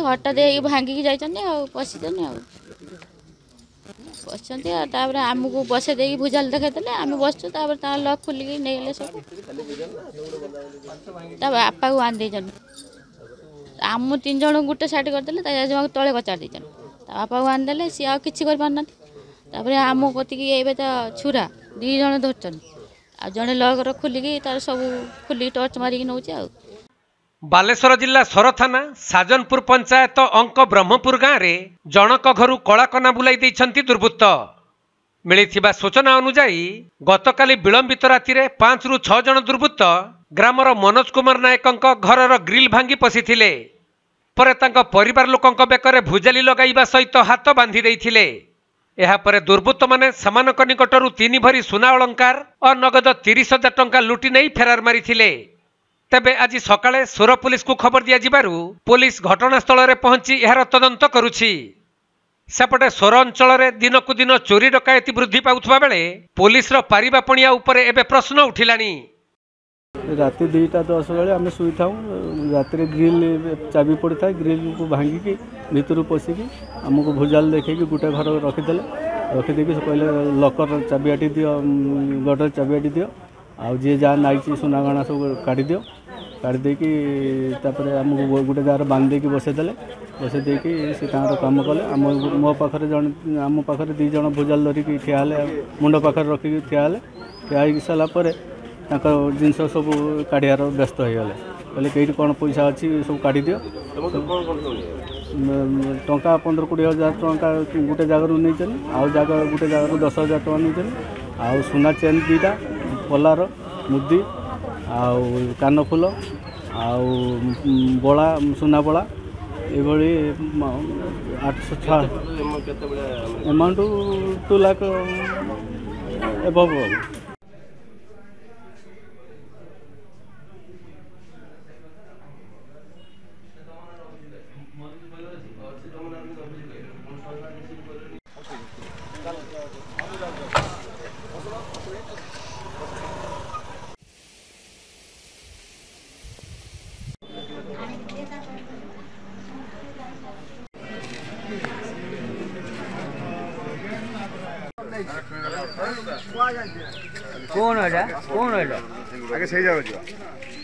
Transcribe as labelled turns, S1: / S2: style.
S1: हठात भांगिकी जाइए पशिचन पशिंट आमको बसे दे भुजाल देखते आम बसचु लक खोलिकी नहीं सब बापा को आन देचन आम 3 जन गोटे साइड करदे तले कचार देचन बापा को आनदे सी आ कि करना आम कतिक छुरा 2 जन धरचन आ जड़े लगर खोलिकी तार सब खोलिकी टर्च मारिकी नौचे आ
S2: बालेश्वर जिला सर थाना साजनपुर पंचायत अंक ब्रह्मपुर गाँव में जनक घरू कलाकना बुलाई देइछंती दुर्बृत्त मिलिथिबा सूचना अनुसार गतकाली विलंबित राति 5 ରୁ 6 जन दुर्बृत्त ग्रामर मनोज कुमार नायक घरर ग्रिल भांगी पशिथिले परे तांका परिवार लोकंक बेकरे भुजाली लगाइबा सहित हाथ बांधी देइथिले एहा परे दुर्बृत्त माने समानक निकटरू 3 भरी सुना अलंकार और नगद 30,000 टंका लुटी नहीं फेरार मारिथिले तेबे आज सकाळे सोर पुलिस को खबर दिया जिबारु पुलिस घटनास्थल रे पहुंची एहार तदंत करुछि सेपटे सोर अंचल रे दिनकु दिन चोरी डकायती वृद्धि पाउथबा बेले पुलिस रो पारिबा पणिया उपरे एबे प्रश्न उठिलानी
S3: राति 2:10 बेले आम शुई था राति ग्रिल चाबी पड़ी था ग्रिल को भांगिकी भितर पशिकी आमको भुजाल देखी गोटे घर रखीदे रखीदे कहले लकर चाबिआटी दियो गडर चाबिआटी दियो आउ जी जहाँ नाई सुनागणा सब काढ़ी दियो काढ़ी देकी आमको गोटे जगह बांध देकी बसईदे बसईदेकी से कम कले मो पाखे जन आम पाखे 2 जन भुजाल धरिकी ठिया मुंड पाखे रखिकी ठिया हो सारापर जिनस सब काढ़ार व्यस्त हो गले कहले कई कौन पैसा अच्छी सब काढ़ी दियो टंका 15-20 हजार टंका गोटे जगार नहीं आउ जगह गोटे जगार 10,000 टका नहीं आउ सुना चेन 2टा पलार मुदी आउ कानफुल आउ बड़ा सुना बड़ा ये 800 एमाउंट 2 लाख एबव
S4: कौन है आगे सही जाओ